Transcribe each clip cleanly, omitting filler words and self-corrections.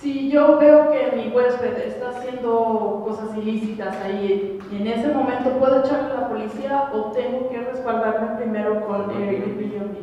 Si yo veo que mi huésped está haciendo cosas ilícitas ahí, en ese momento puedo echarle a la policía o tengo que respaldarme primero con Airbnb.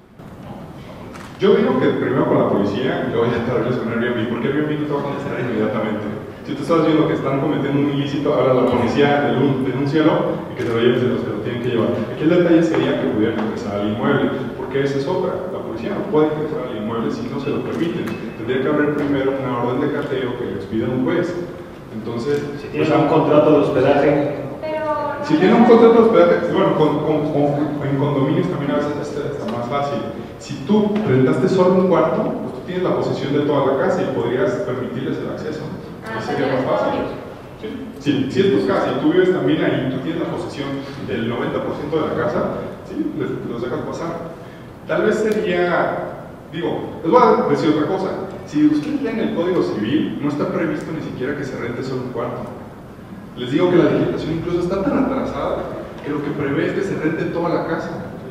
Yo digo que primero con la policía y luego ya te arregles con Airbnb, porque Airbnb no te va a contestar inmediatamente. Si tú estás viendo que están cometiendo un ilícito, habla a la policía, denúncialo y que te lo lleven, se lo tienen que llevar. Aquí el detalle sería que pudieran ingresar al inmueble, porque esa es otra. La policía no puede ingresar al inmueble si no se lo permiten. Tendría que haber primero una orden de cateo que les pida un juez. Entonces, si tienen un contrato de hospedaje. Si tienen un contrato de hospedaje, bueno, en condominios también a veces está más fácil. Si tú rentaste solo un cuarto, pues tú tienes la posesión de toda la casa y podrías permitirles el acceso. Sería más fácil. Sí. Si es tu casa y tú vives también ahí, tú tienes la posesión del 90% de la casa, sí, los dejas pasar. Tal vez sería, digo, les voy a decir otra cosa. Si ustedes leen el Código Civil, no está previsto ni siquiera que se rente solo un cuarto. Les digo que la legislación incluso está tan atrasada que lo que prevé es que se rente toda la casa.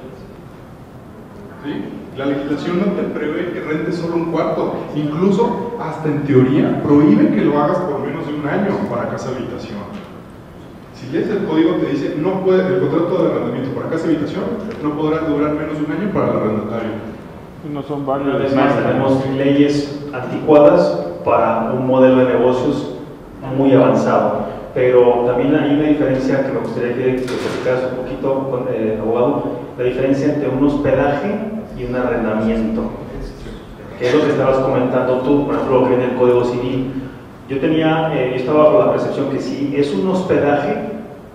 ¿Sí? La legislación no te prevé que rentes solo un cuarto, incluso hasta en teoría prohíbe que lo hagas por menos de un año para casa habitación. Si lees el código te dice el contrato de arrendamiento para casa habitación no podrá durar menos de un año para el arrendatario. No son varios. Además tenemos leyes anticuadas para un modelo de negocios muy avanzado, pero también hay una diferencia que me gustaría que explicaras un poquito, abogado, la diferencia entre un hospedaje y un arrendamiento, que es lo que estabas comentando tú, por ejemplo, lo que viene el Código Civil. Yo estaba bajo la percepción que si es un hospedaje,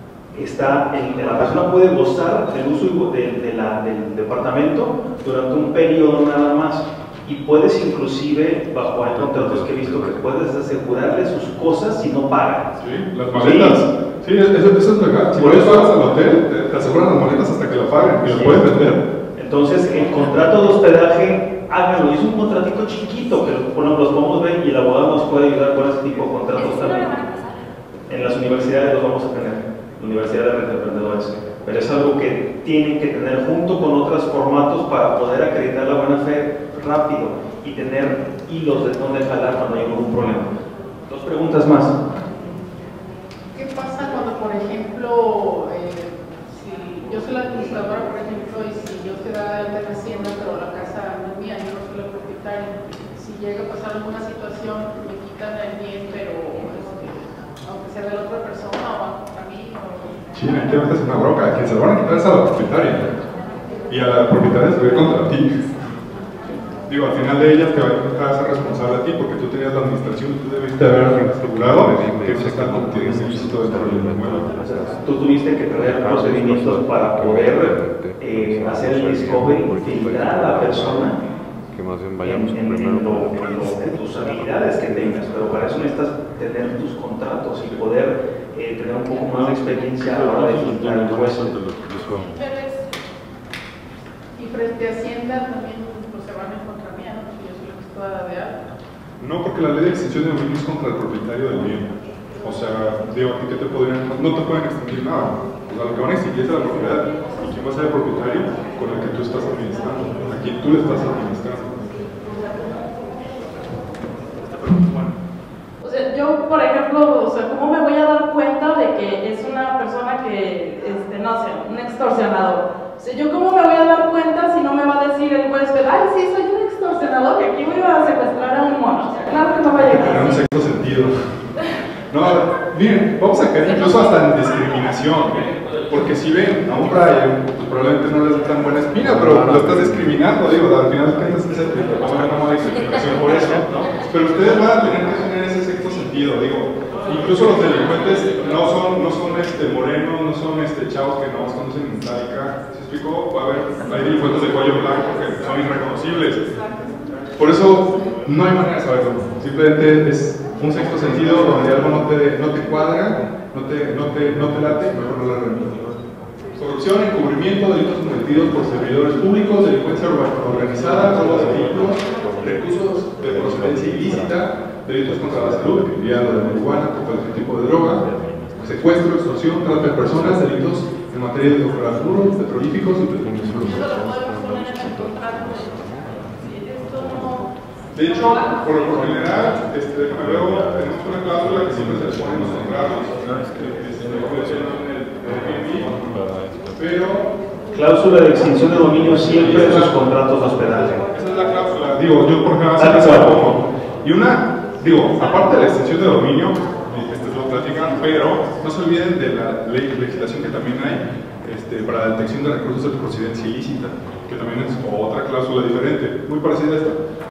la persona puede gozar del uso del departamento durante un periodo nada más, y puedes inclusive, bajo hay contratos que he visto, que puedes asegurarle sus cosas si no pagan. Sí, las maletas. Sí, eso es legal. Si por eso vas al hotel, te aseguran las maletas hasta que la paguen y las puedes vender. Entonces, el contrato de hospedaje, háganlo. Es un contratito chiquito que los podemos ver y el abogado nos puede ayudar con ese tipo de contratos también. En las universidades los vamos a tener, universidades de emprendedores. Pero es algo que tienen que tener junto con otros formatos para poder acreditar la buena fe rápido y tener hilos de dónde jalar cuando hay algún problema. Dos preguntas más. ¿Qué pasa cuando, por ejemplo, si yo soy la administradora, por ejemplo, y si yo se da de la hacienda, pero la casa no es mía, yo no soy la propietaria? Si llega a pasar alguna situación, me quitan el bien, pero aunque sea de la otra persona o a mí. Sí, ahí te metes una bronca. Quien se lo van a quitar es a la propietaria. Y a la propietaria se ve contra ti. Digo, al final de ella te va a ser responsable a ti porque tú tenías la administración y tú debiste haber asegurado que se está cometiendo un ilícito dentro del inmueble. Tú tuviste que tener procedimientos para poder hacer el discovery, filtrar a la persona en tus habilidades que tengas, pero para eso necesitas tener tus contratos y poder tener un poco más de experiencia a la hora de filtrar el hueso. Y frente a Hacienda también se van en contra mía, ¿no? Porque yo soy la que estoy de alta. No, porque la ley de extinción de dominio es contra el propietario del bien. O sea, digo, ¿qué te podrían? No te pueden extinguir nada. O sea, lo que van a extinguir es la propiedad. ¿Y quién va a ser el propietario? Con el que tú estás administrando, a quien tú le estás administrando. O sea, yo, por ejemplo, o sea, ¿cómo me voy a dar cuenta de que es una persona que, no sé, un extorsionador? O sea, ¿yo cómo me voy a dar cuenta si no me va a decir el huésped, ay, sí, soy un extorsionador, que aquí voy a secuestrar a un mono? O sea, claro que no va a llegar. En un sexto sentido. No, miren, vamos a caer incluso hasta en discriminación. Porque si ven a un Brian, pues probablemente no les da tan buena espina, pero lo estás discriminando, digo, al final piensas que se te va a una mala discriminación por eso, ¿no? Pero ustedes van a tener que tener ese sexto sentido, digo. Incluso los delincuentes no son morenos, no son chavos que no más conocen en Itálica. ¿Se explicó? Hay delincuentes de cuello blanco que son irreconocibles. Por eso no hay manera de saberlo. Simplemente es un sexto sentido donde algo no te cuadra, no te late, mejor no la renuncia. Corrupción, encubrimiento, delitos cometidos por servidores públicos, delincuencia organizada, robo de vehículos, recursos de procedencia ilícita, delitos contra la salud, enviado de marihuana, cualquier tipo de droga, secuestro, extorsión, trata de personas, delitos en materia de hidrocarburos, petrolíficos y petroquímicos. De hecho, por lo general, déjame ver, tenemos una cláusula que siempre se les pone en los contratos, pero... Cláusula de extinción de dominio siempre en sus contratos de hospedaje. Esa es la cláusula. Digo, yo por ejemplo, así la pongo. Y una, digo, aparte de la extinción de dominio, lo platican, pero no se olviden de la legislación que también hay para la detección de recursos de procedencia ilícita, que también es otra cláusula diferente, muy parecida a esta.